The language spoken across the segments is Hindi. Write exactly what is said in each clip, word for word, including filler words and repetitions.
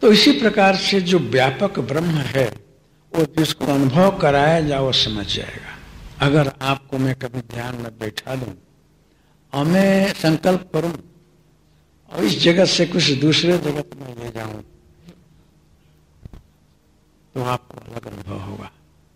तो इसी प्रकार से जो व्यापक ब्रह्म है वो जिसको अनुभव कराया जाए वो समझ जाएगा। अगर आपको मैं कभी ध्यान में बैठा दूं और मैं संकल्प करूं और इस जगत से कुछ दूसरे जगत में ले जाऊं तो आपको अलग अनुभव होगा।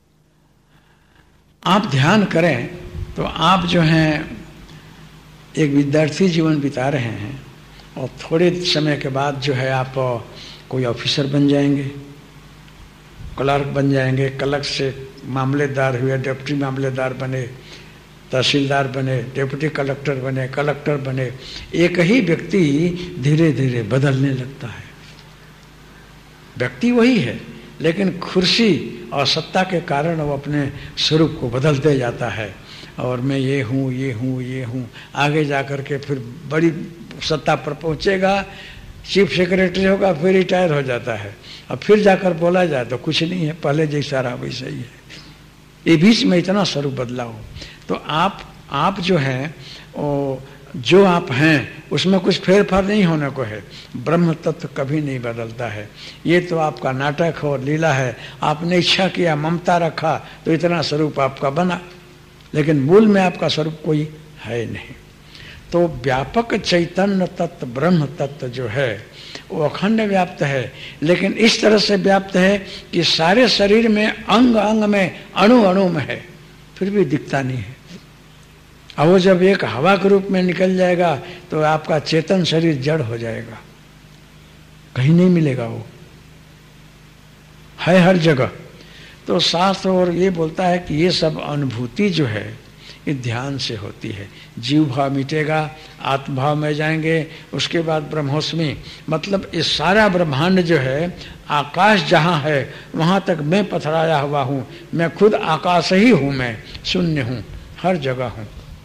आप ध्यान करें तो आप जो हैं एक विद्यार्थी जीवन बिता रहे हैं और थोड़े समय के बाद जो है आप कोई ऑफिसर बन जाएंगे, क्लर्क बन जाएंगे, क्लर्क से मामलेदार हुए, डिप्टी मामलेदार बने, तहसीलदार बने, डिप्टी कलेक्टर बने, कलेक्टर बने। एक ही व्यक्ति धीरे धीरे बदलने लगता है। व्यक्ति वही है लेकिन कुर्सी और सत्ता के कारण वो अपने स्वरूप को बदलते जाता है। और मैं ये हूँ ये हूँ ये हूँ, आगे जाकर के फिर बड़ी सत्ता पर पहुँचेगा, चीफ सेक्रेटरी होगा, फिर रिटायर हो जाता है और फिर जाकर बोला जाए तो कुछ नहीं है, पहले जैसा रहा वैसा ही है। ये बीच में इतना स्वरूप बदला हो तो आप आप जो हैं वो जो आप हैं उसमें कुछ फेरफार नहीं होने को है। ब्रह्म तत्व कभी नहीं बदलता है। ये तो आपका नाटक और लीला है। आपने इच्छा किया, ममता रखा तो इतना स्वरूप आपका बना, लेकिन मूल में आपका स्वरूप कोई है नहीं। तो व्यापक चैतन्य तत्व ब्रह्म तत्व जो है वो अखंड व्याप्त है, लेकिन इस तरह से व्याप्त है कि सारे शरीर में अंग अंग में अणु अणु में है, फिर भी दिखता नहीं है। और वो जब एक हवा के रूप में निकल जाएगा तो आपका चेतन शरीर जड़ हो जाएगा, कहीं नहीं मिलेगा, वो है हर जगह। तो शास्त्र और ये बोलता है कि ये सब अनुभूति जो है ये ध्यान से होती है। जीव भाव मिटेगा, आत्मभाव में जाएंगे, उसके बाद ब्रह्मोस्मि, मतलब ये सारा ब्रह्मांड जो है, आकाश जहाँ है वहाँ तक मैं पथराया हुआ हूँ, मैं खुद आकाश ही हूँ, मैं शून्य हूँ, हर जगह हूँ।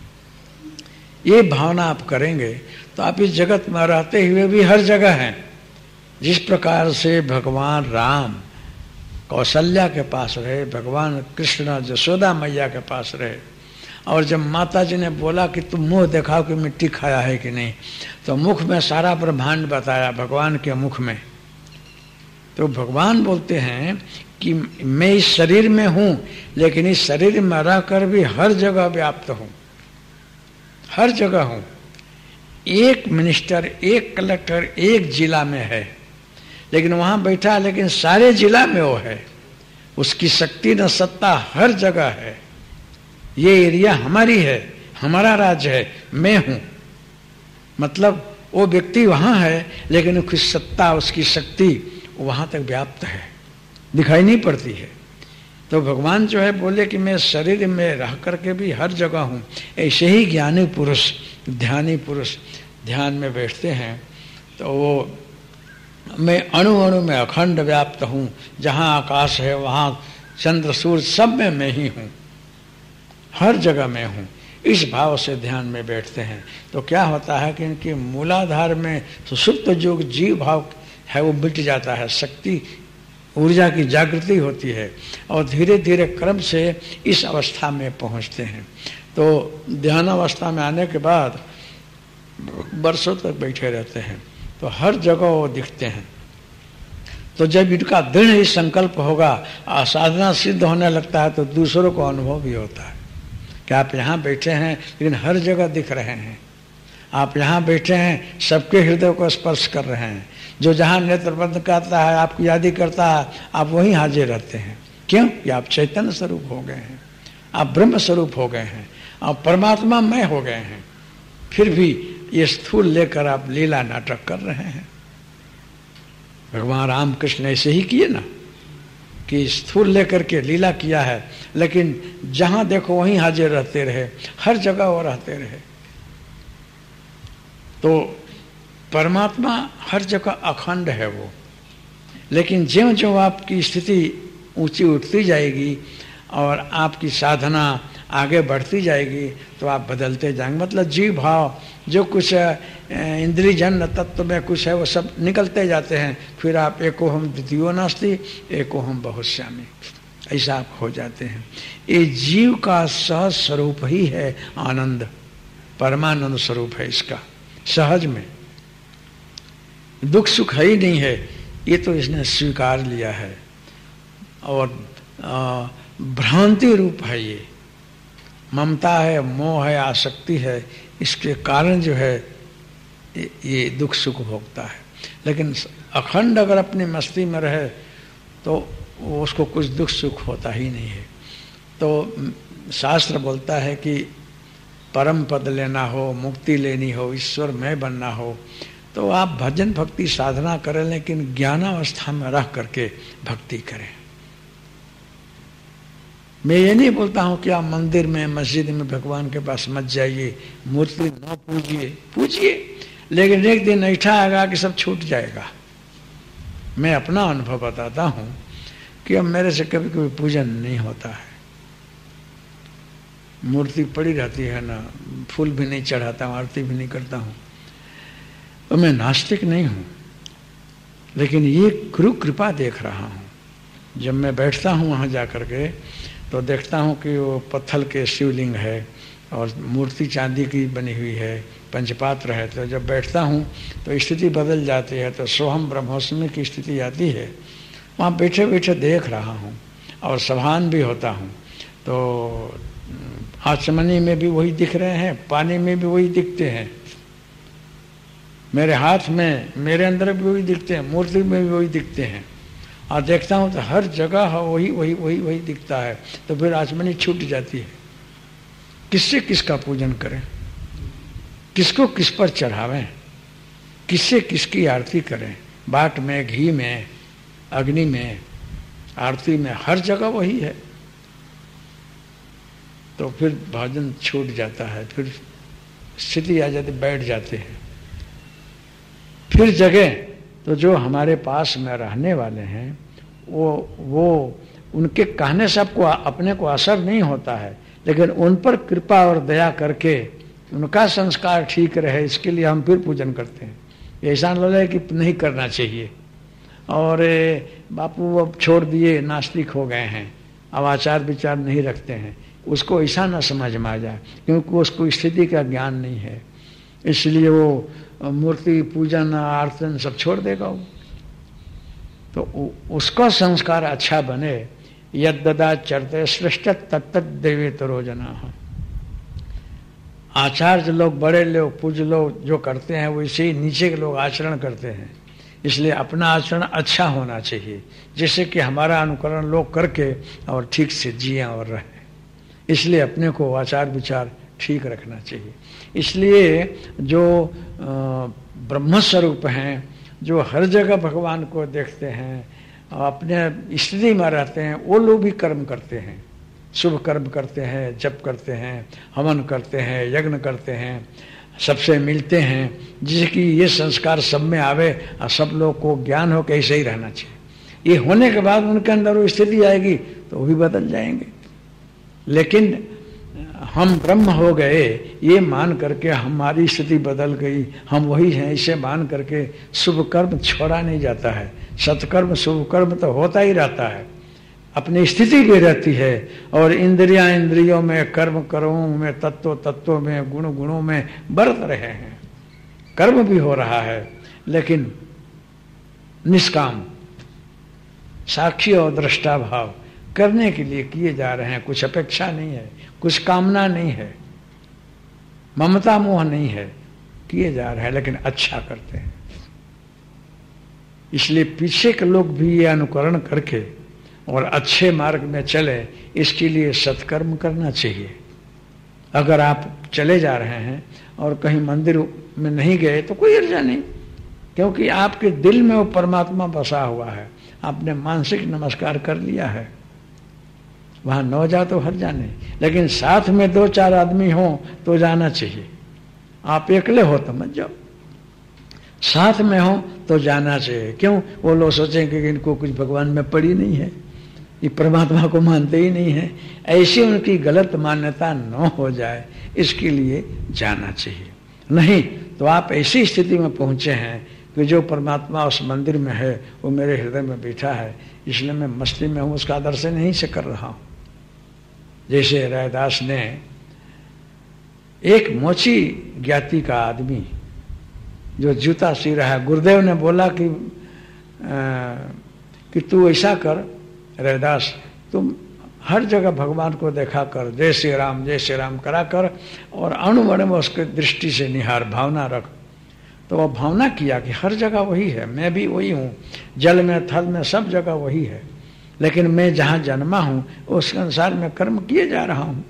ये भावना आप करेंगे तो आप इस जगत में रहते हुए भी हर जगह हैं। जिस प्रकार से भगवान राम कौशल्या के पास रहे, भगवान कृष्ण यशोदा मैया के पास रहे, और जब माता जी ने बोला कि तुम मुंह दिखाओ कि मिट्टी खाया है कि नहीं, तो मुख में सारा ब्रह्मांड बताया भगवान के मुख में। तो भगवान बोलते हैं कि मैं इस शरीर में हूँ, लेकिन इस शरीर में रहकर भी हर जगह व्याप्त हूँ, हर जगह हूँ। एक मिनिस्टर, एक कलेक्टर एक जिला में है, लेकिन वहाँ बैठा, लेकिन सारे जिला में वो है। उसकी शक्ति न सत्ता हर जगह है। ये एरिया हमारी है, हमारा राज्य है, मैं हूँ। मतलब वो व्यक्ति वहाँ है, लेकिन उसकी सत्ता, उसकी शक्ति वहाँ तक व्याप्त है, दिखाई नहीं पड़ती है। तो भगवान जो है बोले कि मैं शरीर में रह करके भी हर जगह हूँ। ऐसे ही ज्ञानी पुरुष, ध्यानी पुरुष ध्यान में बैठते हैं तो वो मैं अणु अणु में अखंड व्याप्त हूँ, जहाँ आकाश है वहाँ चंद्र सूर्य सब में मैं ही हूँ, हर जगह मैं हूँ। इस भाव से ध्यान में बैठते हैं तो क्या होता है कि इनके मूलाधार में सुषुप्त जो जीव भाव है वो मिट जाता है, शक्ति ऊर्जा की जागृति होती है और धीरे धीरे क्रम से इस अवस्था में पहुँचते हैं। तो ध्यान अवस्था में आने के बाद वर्षों तक बैठे रहते हैं तो हर जगह वो दिखते हैं। तो जब इनका दृढ़ ही संकल्प होगा और साधना सिद्ध होने लगता है तो दूसरों को अनुभव भी होता है कि आप यहाँ बैठे हैं लेकिन हर जगह दिख रहे हैं, आप यहाँ बैठे हैं सबके हृदय को स्पर्श कर रहे हैं। जो जहाँ नेत्र बंद करता है, आपकी यादी करता है, आप वहीं हाजिर रहते हैं। क्यों? कि आप चैतन्य स्वरूप हो गए हैं, आप ब्रह्म स्वरूप हो गए हैं, आप परमात्मा मय हो गए हैं। फिर भी ये स्थूल लेकर आप लीला नाटक कर रहे हैं। भगवान रामकृष्ण ऐसे ही किए ना कि स्थूल लेकर के लीला किया है, लेकिन जहाँ देखो वहीं हाजिर रहते रहे, हर जगह वो रहते रहे। तो परमात्मा हर जगह अखंड है वो, लेकिन ज्यों ज्यों आपकी स्थिति ऊंची उठती जाएगी और आपकी साधना आगे बढ़ती जाएगी तो आप बदलते जाएंगे। मतलब जीव भाव जो कुछ इंद्रियजन्य तत्व में कुछ है वो सब निकलते जाते हैं। फिर आप एको हम द्वितीयो नास्ति एको हम बहुश्यामी, ऐसा आप हो जाते हैं। ये जीव का सहज स्वरूप ही है आनंद, परमानंद स्वरूप है इसका। सहज में दुख सुख है ही नहीं है। ये तो इसने स्वीकार लिया है और भ्रांति रूप है। ये ममता है, मोह है, आसक्ति है, इसके कारण जो है ये दुख सुख भोगता है। लेकिन अखंड अगर अपनी मस्ती में रहे तो उसको कुछ दुख सुख होता ही नहीं है। तो शास्त्र बोलता है कि परम पद लेना हो, मुक्ति लेनी हो, ईश्वर में बनना हो तो आप भजन भक्ति साधना करें, लेकिन ज्ञानावस्था में रह करके भक्ति करें। मैं ये नहीं बोलता हूं कि आप मंदिर में, मस्जिद में भगवान के पास मत जाइए, मूर्ति न पूजिए, पूजिए, लेकिन एक दिन ऐसा आएगा कि सब छूट जाएगा। मैं अपना अनुभव बताता हूं कि अब मेरे से कभी कभी पूजन नहीं होता है, मूर्ति पड़ी रहती है ना, फूल भी नहीं चढ़ाता हूँ, आरती भी नहीं करता हूँ। तो मैं नास्तिक नहीं हूँ, लेकिन ये गुरु कृपा देख रहा हूँ। जब मैं बैठता हूँ वहाँ जा कर के तो देखता हूँ कि वो पत्थर के शिवलिंग है और मूर्ति चांदी की बनी हुई है, पंचपात्र है। तो जब बैठता हूँ तो स्थिति बदल जाती है, तो सोहम ब्रह्मोस्मि की स्थिति आती है। वहाँ बैठे बैठे देख रहा हूँ और सभान भी होता हूँ। तो आचमनी में भी वही दिख रहे हैं, पानी में भी वही दिखते हैं, मेरे हाथ में, मेरे अंदर भी वही दिखते हैं, मूर्ति में भी वही दिखते हैं। और देखता हूँ तो हर जगह वही वही वही वही दिखता है। तो फिर आचमनी छूट जाती है। किससे किसका पूजन करें, किसको किस पर चढ़ावें, किससे किसकी आरती करें? बाट में, घी में, अग्नि में, आरती में, हर जगह वही है। तो फिर भजन छूट जाता है, फिर स्थिति आ जाती, बैठ जाते हैं। फिर जगह तो जो हमारे पास में रहने वाले हैं वो वो उनके कहने से आपको अपने को असर नहीं होता है, लेकिन उन पर कृपा और दया करके उनका संस्कार ठीक रहे, इसके लिए हम फिर पूजन करते हैं। ऐसा लग रहा है कि नहीं करना चाहिए और बापू अब छोड़ दिए, नास्तिक हो गए हैं, अब आचार विचार नहीं रखते हैं, उसको ऐसा ना समझ में आ जाए, क्योंकि उसको स्थिति का ज्ञान नहीं है। इसलिए वो मूर्ति पूजन आरतन सब छोड़ देगा वो। तो उसका संस्कार अच्छा बने। यद्ददा चरते श्रेष्ठ तत्त देवे तरो जना। आचार्य लोग, बड़े लोग, पूज लोग जो करते हैं वैसे ही नीचे के लोग आचरण करते हैं। इसलिए अपना आचरण अच्छा होना चाहिए, जिससे कि हमारा अनुकरण लोग करके और ठीक से जिए और रहें। इसलिए अपने को आचार विचार ठीक रखना चाहिए। इसलिए जो ब्रह्म स्वरूप हैं, जो हर जगह भगवान को देखते हैं, अपने स्थिति में रहते हैं, वो लोग भी कर्म करते हैं, शुभ कर्म करते हैं, जप करते हैं, हवन करते हैं, यज्ञ करते हैं, सबसे मिलते हैं, जिससे कि ये संस्कार सब में आवे और सब लोग को ज्ञान हो कि ऐसे ही रहना चाहिए। ये होने के बाद उनके अंदर वो स्थिति आएगी तो वो भी बदल जाएंगे। लेकिन हम ब्रह्म हो गए ये मान करके हमारी स्थिति बदल गई, हम वही हैं इसे मान करके शुभ कर्म छोड़ा नहीं जाता है। सत्कर्म शुभ कर्म तो होता ही रहता है, अपनी स्थिति भी रहती है। और इंद्रियां इंद्रियों में, कर्म कर्मों में, तत्व तत्वों में, गुण गुणों में बरत रहे हैं, कर्म भी हो रहा है, लेकिन निष्काम, साक्षी और दृष्टा भाव करने के लिए किए जा रहे हैं। कुछ अपेक्षा नहीं है, कुछ कामना नहीं है, ममता मोह नहीं है, किए जा रहे हैं, लेकिन अच्छा करते हैं। इसलिए पीछे के लोग भी ये अनुकरण करके और अच्छे मार्ग में चले, इसके लिए सत्कर्म करना चाहिए। अगर आप चले जा रहे हैं और कहीं मंदिर में नहीं गए तो कोई अर्जा नहीं, क्योंकि आपके दिल में वो परमात्मा बसा हुआ है, आपने मानसिक नमस्कार कर लिया है। वहां न जाओ तो हर जाने, लेकिन साथ में दो चार आदमी हो तो जाना चाहिए। आप अकेले हो तो मत जाओ, साथ में हो तो जाना चाहिए। क्यों? वो लोग सोचेंगे कि इनको कुछ भगवान में पड़ी नहीं है, ये परमात्मा को मानते ही नहीं है, ऐसी उनकी गलत मान्यता न हो जाए, इसके लिए जाना चाहिए। नहीं तो आप ऐसी स्थिति में पहुंचे हैं कि जो परमात्मा उस मंदिर में है वो मेरे हृदय में बैठा है, इसलिए मैं मस्ती में हूं, उसका दर्शन नहीं से कर रहा हूं। जैसे रैदास ने, एक मोची ज्ञाति का आदमी जो जूता सी रहा है, गुरुदेव ने बोला कि कि तू ऐसा कर रैदास, तुम हर जगह भगवान को देखा कर, जय श्री राम जय श्री राम करा कर, और अणुमण में उसके दृष्टि से निहार, भावना रख। तो वह भावना किया कि हर जगह वही है, मैं भी वही हूँ, जल में थल में सब जगह वही है, लेकिन मैं जहाँ जन्मा हूँ उस अनुसार मैं कर्म किए जा रहा हूँ।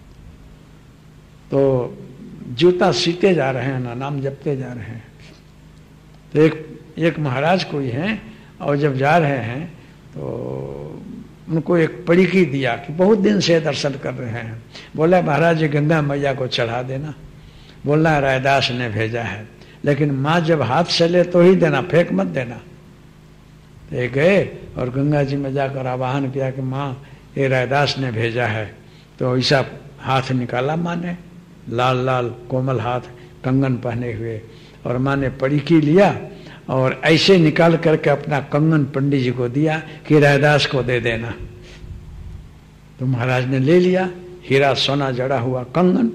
तो जूता सीते जा रहे हैं ना, नाम जपते जा रहे हैं। तो एक एक महाराज कोई हैं, और जब जा रहे हैं तो उनको एक पड़ीकी दिया कि बहुत दिन से दर्शन कर रहे हैं। बोला महाराज जी गंगा मैया को चढ़ा देना। बोलना रैदास ने भेजा है, लेकिन माँ जब हाथ से ले तो ही देना, फेंक मत देना। ये गए और गंगा जी में जाकर आवाहन किया कि माँ ये रैदास ने भेजा है। तो ऐसा हाथ निकाला माँ ने, लाल लाल कोमल हाथ, कंगन पहने हुए, और माँ ने पड़ीकी लिया और ऐसे निकाल करके अपना कंगन पंडित जी को दिया कि रैदास को दे देना। तो महाराज ने ले लिया, हीरा सोना जड़ा हुआ कंगन।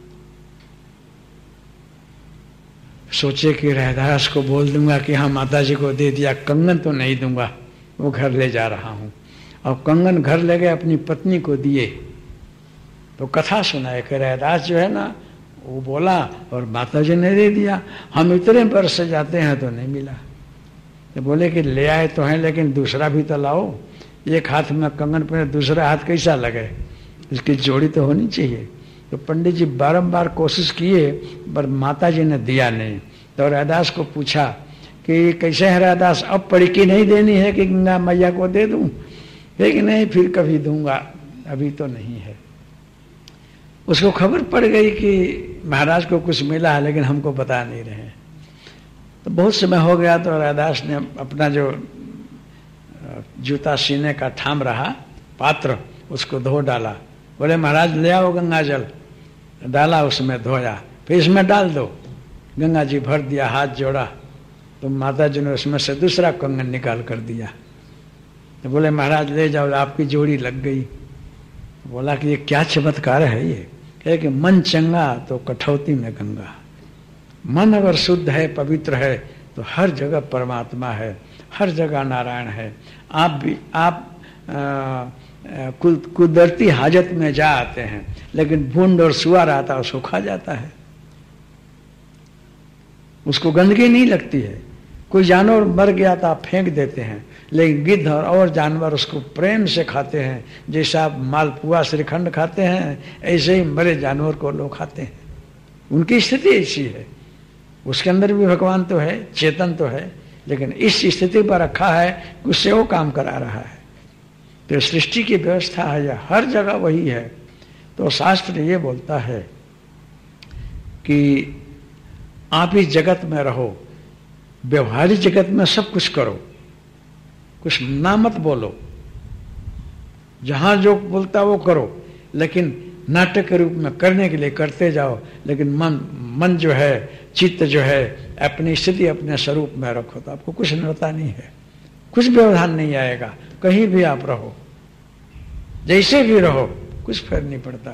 सोचे कि रैदास को बोल दूंगा कि हाँ माता जी को दे दिया, कंगन तो नहीं दूंगा, वो घर ले जा रहा हूं। और कंगन घर ले गए, अपनी पत्नी को दिए। तो कथा सुनाए कि रैदास जो है ना वो बोला और माता जी ने दे दिया। हम इतने वर्ष से जाते हैं तो नहीं मिला। तो बोले कि ले आए तो हैं, लेकिन दूसरा भी तो लाओ। एक हाथ में कंगन पहने, दूसरा हाथ कैसा लगे, इसकी जोड़ी तो होनी चाहिए। तो पंडित जी बारंबार कोशिश किए, पर माता जी ने दिया नहीं। तो रैदास को पूछा कि कैसे है रैदास, अब पड़ीकी नहीं देनी है कि गंगा मैया को दे दूं? लेकिन नहीं, फिर कभी दूंगा, अभी तो नहीं है। उसको खबर पड़ गई कि महाराज को कुछ मिला है, लेकिन हमको बता नहीं रहे। तो बहुत समय हो गया, तो रैदास ने अपना जो जूता सीने का थाम रहा पात्र, उसको धो डाला। बोले महाराज ले आओ गंगा जल। डाला, उसमें धोया, फिर इसमें डाल दो। गंगा जी भर दिया, हाथ जोड़ा, तो माता जी ने उसमें से दूसरा कंगन निकाल कर दिया। तो बोले महाराज ले जाओ, आपकी जोड़ी लग गई। बोला कि ये क्या चमत्कार है ये, कहे कि मन चंगा तो कठौती में गंगा। मन अगर शुद्ध है, पवित्र है, तो हर जगह परमात्मा है, हर जगह नारायण है। आप भी आप कुदरती हाजत में जा आते हैं, लेकिन भूंड और सुअर आता है, उसको खा जाता है, उसको गंदगी नहीं लगती है। कोई जानवर मर गया तो आप फेंक देते हैं, लेकिन गिद्ध और, और जानवर उसको प्रेम से खाते हैं। जैसा आप मालपुआ श्रीखंड खाते हैं, ऐसे ही मरे जानवर को लोग खाते हैं। उनकी स्थिति ऐसी है। उसके अंदर भी भगवान तो है, चेतन तो है, लेकिन इस स्थिति पर रखा है कि उससे वो काम करा रहा है। तो सृष्टि की व्यवस्था है, या हर जगह वही है। तो शास्त्र ये बोलता है कि आप इस जगत में रहो, व्यवहारिक जगत में सब कुछ करो, कुछ ना मत बोलो, जहां जो बोलता वो करो, लेकिन नाटक के रूप में करने के लिए करते जाओ, लेकिन मन मन जो है, चित्त जो है, अपनी स्थिति अपने स्वरूप में रखो, तो आपको कुछ नड़ता नहीं है, कुछ व्यवधान नहीं आएगा। कहीं भी आप रहो, जैसे भी रहो, कुछ फर्क नहीं पड़ता।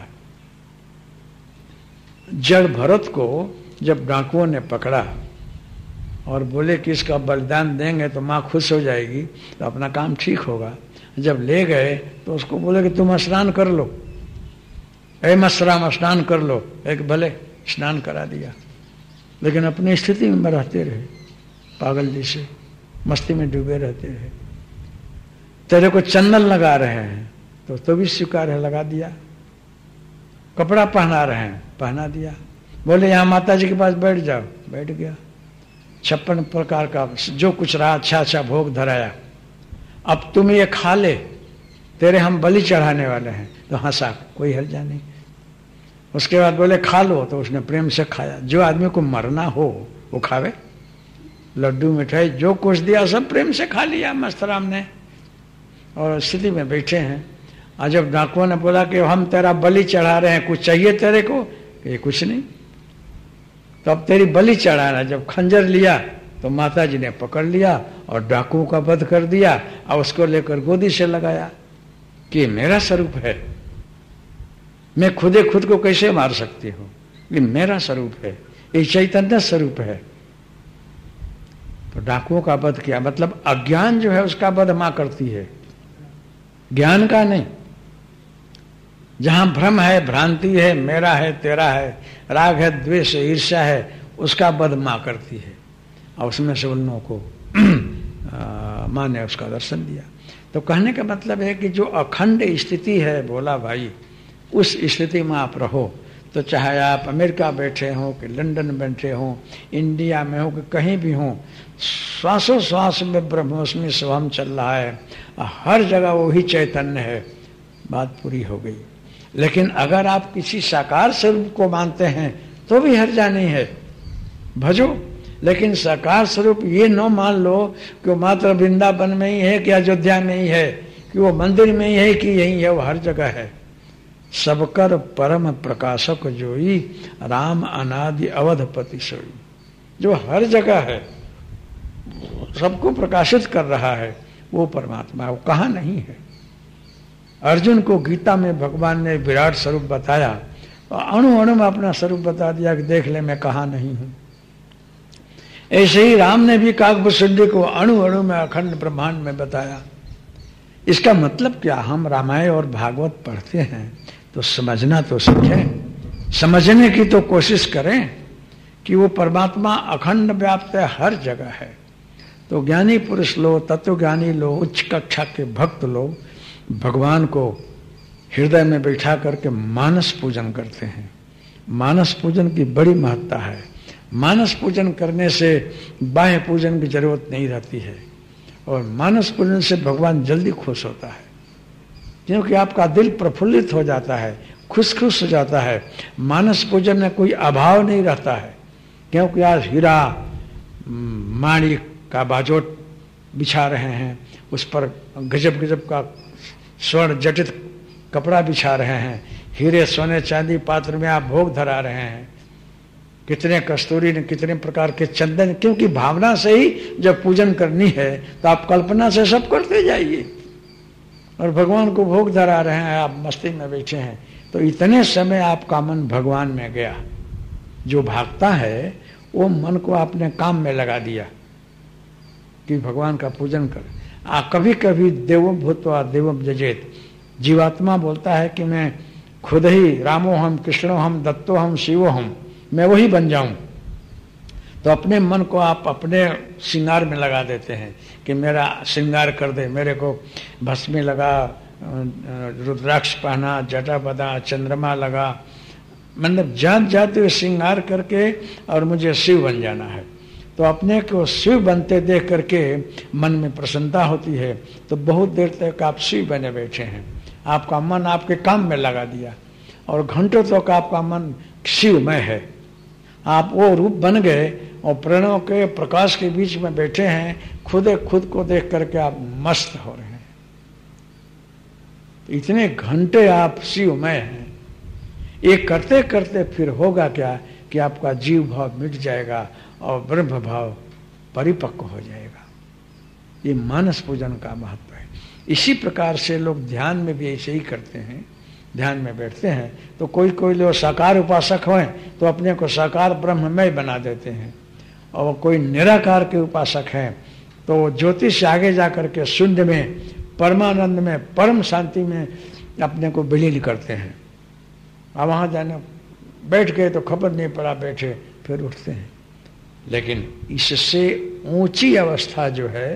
जड़ भरत को जब डाकुओं ने पकड़ा और बोले कि इसका बलिदान देंगे तो माँ खुश हो जाएगी, तो अपना काम ठीक होगा। जब ले गए तो उसको बोले कि तुम स्नान कर लो, ए मसराम स्नान कर लो। एक भले स्नान करा दिया, लेकिन अपनी स्थिति में रहते रहे, पागल जैसे मस्ती में डूबे रहते रहे। तेरे को चंदन लगा रहे हैं तो तो भी स्वीकार है, लगा दिया। कपड़ा पहना रहे हैं, पहना दिया। बोले यहाँ माता जी के पास बैठ जाओ, बैठ गया। छप्पन प्रकार का जो कुछ रहा अच्छा अच्छा भोग धराया। अब तुम ये खा ले, तेरे हम बलि चढ़ाने वाले हैं। तो हंसा, कोई हर्जा नहीं। उसके बाद बोले खा लो, तो उसने प्रेम से खाया। जो आदमी को मरना हो वो खावे, लड्डू मिठाई जो कुछ दिया सब प्रेम से खा लिया मस्तराम ने। और स्थिति में बैठे हैं, और जब डाकुओं ने बोला कि हम तेरा बलि चढ़ा रहे हैं, कुछ चाहिए तेरे को? कि कुछ नहीं। तो अब तेरी बलि चढ़ाना। जब खंजर लिया तो माता जी ने पकड़ लिया और डाकुओं का वध कर दिया, और उसको लेकर गोदी से लगाया कि मेरा स्वरूप है, मैं खुदे खुद को कैसे मार सकती हूँ, ये मेरा स्वरूप है, ये चैतन्य स्वरूप है। तो डाकुओं का वध किया, मतलब अज्ञान जो है उसका वध मां करती है, ज्ञान का नहीं। जहां भ्रम है, भ्रांति है, मेरा है, तेरा है, राग है, द्वेष है, ईर्ष्या है, उसका वध मां करती है। और उसमें से उन लोगों को मां ने उसका दर्शन दिया। तो कहने का मतलब है कि जो अखंड स्थिति है भोला भाई, उस स्थिति में आप रहो। तो चाहे आप अमेरिका बैठे हो कि लंदन बैठे हो, इंडिया में हो कि कहीं भी हो, श्वासों श्वास में ब्रह्मोस्मि स्वयं चल रहा है, हर जगह वही चैतन्य है, बात पूरी हो गई। लेकिन अगर आप किसी साकार स्वरूप को मानते हैं तो भी हर्जा नहीं है, भजो। लेकिन साकार स्वरूप ये न मान लो कि वो मात्र वृंदावन में ही है कि अयोध्या में ही है, कि वो मंदिर में ही है कि यही है, वो हर जगह है। सबकर परम प्रकाशक जोई, राम अनादि अवधपति सोई। जो हर जगह है, सबको प्रकाशित कर रहा है, वो परमात्मा, वो कहाँ नहीं है। अर्जुन को गीता में भगवान ने विराट स्वरूप बताया, अणु अणु में अपना स्वरूप बता दिया कि देख ले मैं कहाँ नहीं हूं। ऐसे ही राम ने भी काकभूषुंडी को अणु अणु में अखंड ब्रह्मांड में बताया। इसका मतलब क्या, हम रामायण और भागवत पढ़ते हैं तो समझना तो सीखें, समझने की तो कोशिश करें कि वो परमात्मा अखंड व्याप्त है, हर जगह है। तो ज्ञानी पुरुष लोग, तत्वज्ञानी लोग, उच्च कक्षा के भक्त लोग भगवान को हृदय में बैठा करके मानस पूजन करते हैं। मानस पूजन की बड़ी महत्ता है। मानस पूजन करने से बाह्य पूजन की जरूरत नहीं रहती है, और मानस पूजन से भगवान जल्दी खुश होता है, क्योंकि आपका दिल प्रफुल्लित हो जाता है, खुश खुश हो जाता है। मानस पूजन में कोई अभाव नहीं रहता है, क्योंकि आज हीरा माणिक का बाजोट बिछा रहे हैं, उस पर गजब गजब का स्वर्ण जटित कपड़ा बिछा रहे हैं, हीरे सोने चांदी पात्र में आप भोग धरा रहे हैं, कितने कस्तूरी ने कितने प्रकार के चंदन, क्योंकि भावना से ही जब पूजन करनी है तो आप कल्पना से सब करते जाइए, और भगवान को भोग धरा रहे हैं, आप मस्ती में बैठे हैं। तो इतने समय आपका मन भगवान में गया। जो भागता है वो मन को आपने काम में लगा दिया कि भगवान का पूजन कर। आ कभी कभी देवम भूत्वा देवम जजेत, जीवात्मा बोलता है कि मैं खुद ही रामो हम, कृष्णो हम, दत्तो हम, शिवो हम, मैं वही बन जाऊं। तो अपने मन को आप अपने श्रृंगार में लगा देते हैं कि मेरा श्रृंगार कर दे, मेरे को भस्मी लगा, रुद्राक्ष पहना, जटा बंधा, चंद्रमा लगा, मतलब जात जाते हुए श्रृंगार करके और मुझे शिव बन जाना है। तो अपने को शिव बनते देख करके मन में प्रसन्नता होती है। तो बहुत देर तक आप शिव बने बैठे हैं, आपका मन आपके काम में लगा दिया, और घंटों तक आपका मन शिवमय है। आप वो रूप बन गए और प्रणव के प्रकाश के बीच में बैठे हैं, खुद खुद को देख करके आप मस्त हो रहे हैं। तो इतने घंटे आप शिवमय हैं। ये करते करते फिर होगा क्या कि आपका जीव भाव मिट जाएगा और ब्रह्म भाव परिपक्व हो जाएगा। ये मानस पूजन का महत्व है। इसी प्रकार से लोग ध्यान में भी ऐसे ही करते हैं। ध्यान में बैठते हैं तो कोई कोई लोग साकार उपासक हों तो अपने को साकार ब्रह्ममय बना देते हैं, और कोई निराकार के उपासक हैं तो ज्योतिष से आगे जाकर के शून्य में, परमानंद में, परम शांति में अपने को विलीन करते हैं। अब वहाँ जाने बैठ गए तो खबर नहीं पड़ा, बैठे फिर उठते हैं। लेकिन इससे ऊंची अवस्था जो है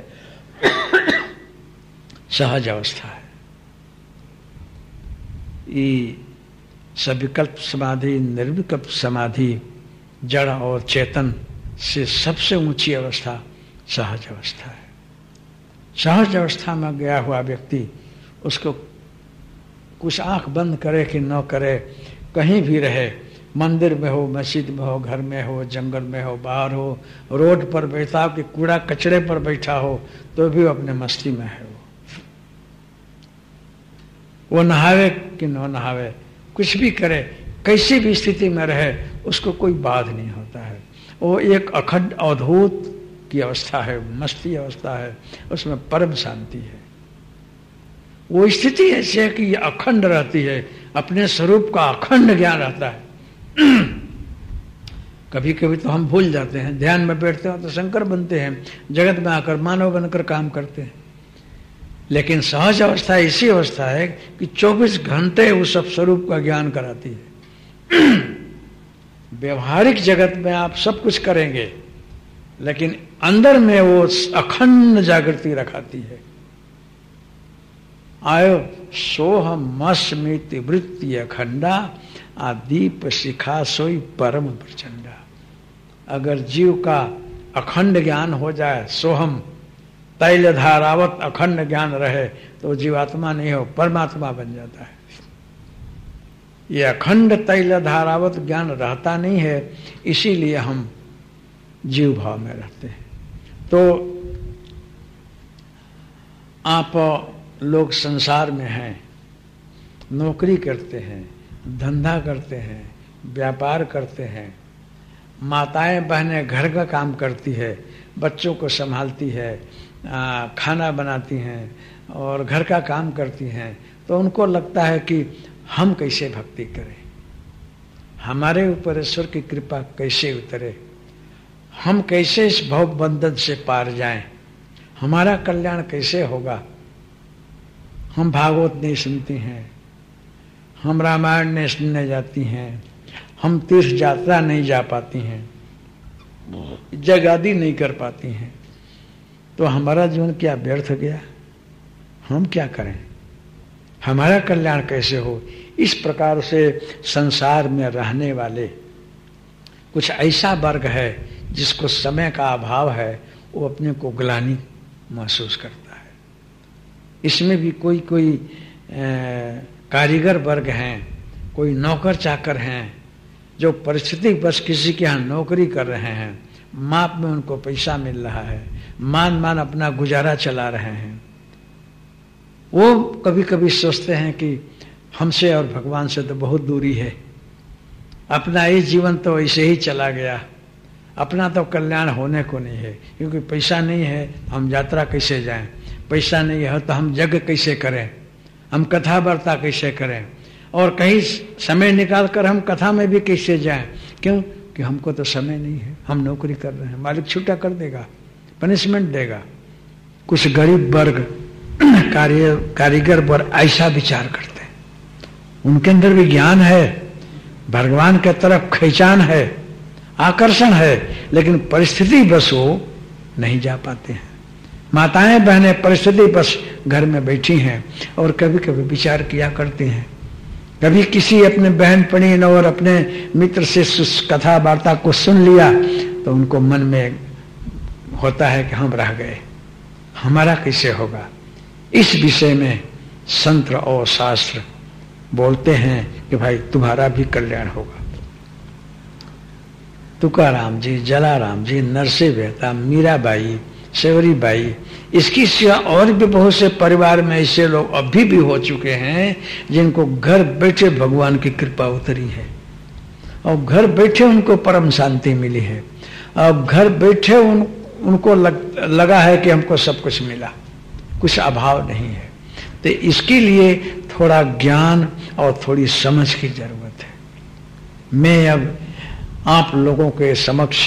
सहज अवस्था है। ये सविकल्प समाधि, निर्विकल्प समाधि, जड़ और चेतन से सबसे ऊंची अवस्था सहज अवस्था है। सहज अवस्था में गया हुआ व्यक्ति, उसको कुछ आंख बंद करे कि न करे, कहीं भी रहे, मंदिर में हो, मस्जिद में हो, घर में हो, जंगल में हो, बाहर हो, रोड पर बैठा हो कि कूड़ा कचरे पर बैठा हो, तो भी वो अपने मस्ती में है। वो वो नहावे कि न नहावे, कुछ भी करे, कैसी भी स्थिति में रहे, उसको कोई बाध नहीं होता है। वो एक अखंड अद्भुत की अवस्था है, मस्ती अवस्था है, उसमें परम शांति है। वो स्थिति ऐसी है कि ये अखंड रहती है, अपने स्वरूप का अखंड ज्ञान रहता है। कभी कभी तो हम भूल जाते हैं, ध्यान में बैठते हो तो शंकर बनते हैं, जगत में आकर मानव बनकर काम करते हैं। लेकिन सहज अवस्था ऐसी अवस्था है कि चौबीस घंटे उस सब स्वरूप का ज्ञान कराती है। व्यवहारिक जगत में आप सब कुछ करेंगे, लेकिन अंदर में वो अखंड जागृति रखाती है। आयो सोहमस्मृति वृत्ति अखंडा, आदीप शिखा सोई परम प्रचंडा। अगर जीव का अखंड ज्ञान हो जाए, सोहम तैल धारावत अखंड ज्ञान रहे, तो जीवात्मा नहीं हो, परमात्मा बन जाता है। ये अखंड तैल धारावत ज्ञान रहता नहीं है, इसीलिए हम जीव भाव में रहते हैं। तो आप लोग संसार में हैं, नौकरी करते हैं, धंधा करते हैं, व्यापार करते हैं, माताएं बहनें घर का काम करती है, बच्चों को संभालती है, आ, खाना बनाती हैं और घर का काम करती हैं, तो उनको लगता है कि हम कैसे भक्ति करें, हमारे ऊपर ईश्वर की कृपा कैसे उतरे, हम कैसे इस भव बंधन से पार जाएं, हमारा कल्याण कैसे होगा। हम भागवत नहीं सुनती हैं, हम रामायण नहीं सुनने जाती हैं, हम तीर्थ यात्रा नहीं जा पाती हैं, जगादी नहीं कर पाती हैं, तो हमारा जीवन क्या व्यर्थ गया। हम क्या करें, हमारा कल्याण कैसे हो। इस प्रकार से संसार में रहने वाले कुछ ऐसा वर्ग है जिसको समय का अभाव है, वो अपने को ग्लानि महसूस करता है। इसमें भी कोई कोई कारीगर वर्ग हैं, कोई नौकर चाकर हैं, जो परिस्थिति बस किसी के यहाँ नौकरी कर रहे हैं, माप में उनको पैसा मिल रहा है, मान मान अपना गुजारा चला रहे हैं। वो कभी कभी सोचते हैं कि हमसे और भगवान से तो बहुत दूरी है, अपना ये जीवन तो ऐसे ही चला गया, अपना तो कल्याण होने को नहीं है, क्योंकि पैसा नहीं है हम यात्रा कैसे जाएं, पैसा नहीं है तो हम यज्ञ कैसे करें, हम कथा वार्ता कैसे करें, और कहीं समय निकाल कर हम कथा में भी कैसे जाएं। क्यों कि हमको तो समय नहीं है, हम नौकरी कर रहे हैं, मालिक छूटा कर देगा, पनिशमेंट देगा। कुछ गरीब वर्ग कार्य कारीगर वर्ग ऐसा विचार करते हैं, उनके अंदर भी ज्ञान है, भगवान के तरफ खींचान है, आकर्षण है, लेकिन परिस्थिति बस वो नहीं जा पाते हैं। माताएं बहनें परिस्थिति बस घर में बैठी हैं और कभी कभी विचार किया करती हैं। कभी किसी अपने बहन पड़ीन और अपने मित्र से कथा वार्ता को सुन लिया तो उनको मन में होता है कि हम रह गए, हमारा कैसे होगा। इस विषय में संत और शास्त्र बोलते हैं कि भाई तुम्हारा भी कल्याण होगा। तुकाराम जी, जलाराम जी, नरसिंह मेहता, मीराबाई, सेवरी बाई, इसकी सिवा और भी बहुत से परिवार में ऐसे लोग अभी भी हो चुके हैं जिनको घर बैठे भगवान की कृपा उतरी है और घर बैठे उनको परम शांति मिली है। अब घर बैठे उन, उनको लग, लगा है कि हमको सब कुछ मिला, कुछ अभाव नहीं है। तो इसके लिए थोड़ा ज्ञान और थोड़ी समझ की जरूरत है। मैं अब आप लोगों के समक्ष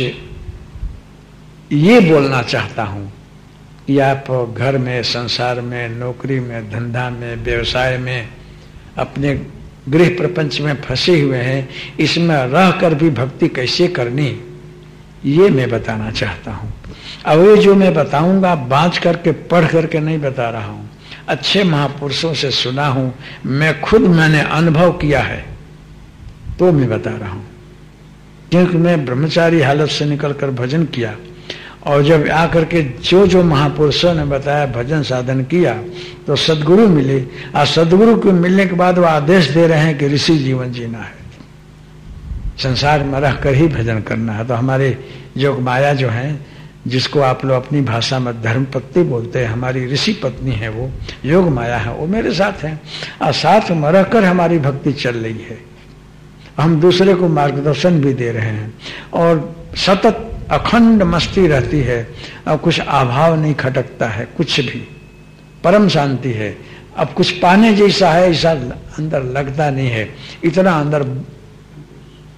ये बोलना चाहता हूं कि आप घर में, संसार में, नौकरी में, धंधा में, व्यवसाय में, अपने गृह प्रपंच में फंसे हुए हैं, इसमें रह कर भी भक्ति कैसे करनी ये मैं बताना चाहता हूं। अब ये जो मैं बताऊंगा बाँच करके पढ़ करके नहीं बता रहा हूं, अच्छे महापुरुषों से सुना हूं, मैं खुद मैंने अनुभव किया है तो मैं बता रहा हूं। क्योंकि मैं ब्रह्मचारी हालत से निकलकर भजन किया और जब आकर के जो जो महापुरुषों ने बताया भजन साधन किया तो सदगुरु मिले, और सदगुरु को मिलने के बाद वो आदेश दे रहे हैं कि ऋषि जीवन जीना है, संसार में रह कर ही भजन करना है। तो हमारे योग माया जो है, जिसको आप लोग अपनी भाषा में धर्म पत्नी बोलते हैं, हमारी ऋषि पत्नी है, वो योग माया है, वो मेरे साथ है और साथ में रहकर हमारी भक्ति चल रही है। हम दूसरे को मार्गदर्शन भी दे रहे हैं और सतत अखंड मस्ती रहती है और कुछ अभाव नहीं खटकता है, कुछ भी परम शांति है। अब कुछ पाने जैसा है ऐसा अंदर लगता नहीं है, इतना अंदर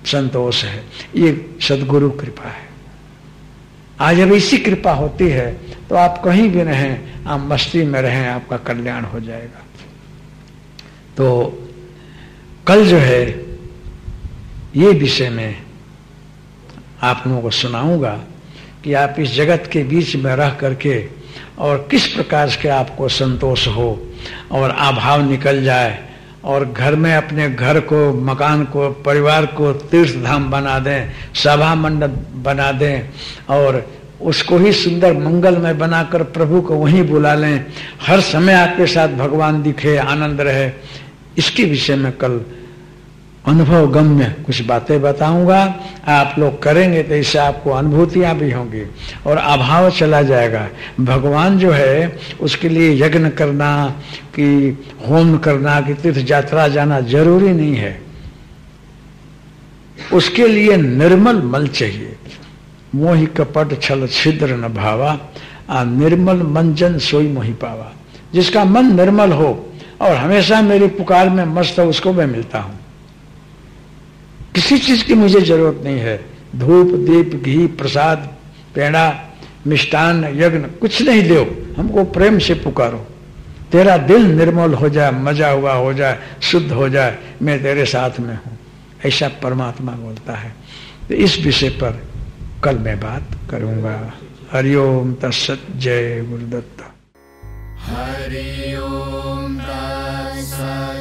संतोष है। ये सद्गुरु कृपा है। आज जब इसी कृपा होती है तो आप कहीं भी रहें, आप मस्ती में रहें, आपका कल्याण हो जाएगा। तो कल जो है ये विषय में आप लोगों को सुनाऊंगा कि आप इस जगत के बीच में रह करके और किस प्रकार के आपको संतोष हो और अभाव निकल जाए और घर में अपने घर को, मकान को, परिवार को तीर्थ धाम बना दें, सभा मंडप बना दें और उसको ही सुंदर मंगलमय बनाकर प्रभु को वहीं बुला लें। हर समय आपके साथ भगवान दिखे, आनंद रहे। इसके विषय में कल अनुभव गम्य कुछ बातें बताऊंगा। आप लोग करेंगे तो इससे आपको अनुभूतियां भी होंगी और अभाव चला जाएगा। भगवान जो है उसके लिए यज्ञ करना कि होम करना कि तीर्थ यात्रा जाना जरूरी नहीं है। उसके लिए निर्मल मन चाहिए। मोहि कपट छल छिद्र न भावा, आ निर्मल मन जन सोई मोहि पावा। जिसका मन निर्मल हो और हमेशा मेरी पुकार में मस्त हो, उसको मैं मिलता हूं। किसी चीज की मुझे जरूरत नहीं है। धूप दीप घी प्रसाद पेड़ा मिष्टान यज्ञ कुछ नहीं दो, हमको प्रेम से पुकारो। तेरा दिल निर्मल हो जाए, मजा हुआ हो जाए, शुद्ध हो जाए, मैं तेरे साथ में हूं, ऐसा परमात्मा बोलता है। तो इस विषय पर कल मैं बात करूंगा। हरिओम तत्सत। जय गुरुदत्त। हरिओम तत्सत।